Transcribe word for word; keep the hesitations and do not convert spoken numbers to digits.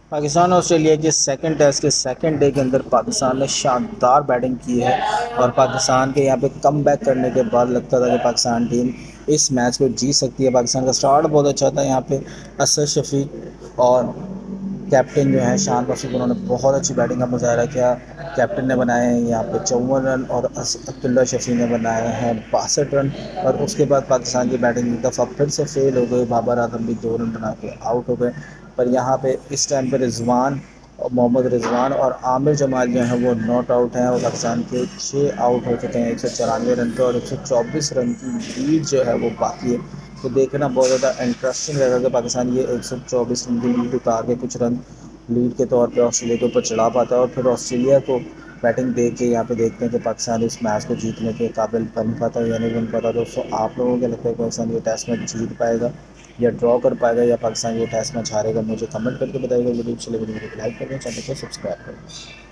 पाकिस्तान और ऑस्ट्रेलिया के second test के सेकंड डे के अंदर पाकिस्तान ने शानदार बैटिंग की है और पाकिस्तान के यहाँ पे कम बैक करने के बाद लगता था कि पाकिस्तान टीम इस मैच को जीत सकती है। पाकिस्तान का स्टार्ट बहुत अच्छा था। यहाँ पे असद शफीक और कैप्टन जो है शान रफीक, उन्होंने बहुत अच्छी बैटिंग का मुजाहरा किया। कैप्टन ने बनाए हैं यहाँ पे चौवन रन और अब्दुल्ला शफी ने बनाए हैं बासठ रन। और उसके बाद पाकिस्तान की बैटिंग एक दफ़ा फिर से फेल हो गई। बाबर आजम भी दो रन बना के आउट हो गए। पर यहाँ पे इस टाइम पे रिजवान और मोहम्मद रिजवान और आमिर जमाल जो हैं वो नॉट आउट हैं और पाकिस्तान के छः आउट हो चुके हैं एक सौ चौरानवे रन पे और एक सौ चौबीस रन की लीड जो है वो बाकी है। तो देखना बहुत ज़्यादा इंटरेस्टिंग रहेगा कि पाकिस्तान ये एक सौ चौबीस रन की लीड उतार के कुछ रन लीड के तौर पे ऑस्ट्रेलिया के ऊपर चढ़ा पाता है और फिर ऑस्ट्रेलिया को बैटिंग देख के यहाँ पे देखते हैं कि पाकिस्तान इस मैच को जीतने के काबिल बन पाता है या नहीं बन पाता। दोस्तों आप लोगों को लगता है कि पाकिस्तान ये टेस्ट मैच जीत पाएगा या ड्रॉ कर पाएगा या पाकिस्तान ये टेस्ट मैच हारेगा? मुझे कमेंट करके बताइएगा। वीडियो अच्छी लगी तो वीडियो को लाइक करें, चैनल को सब्सक्राइब करें।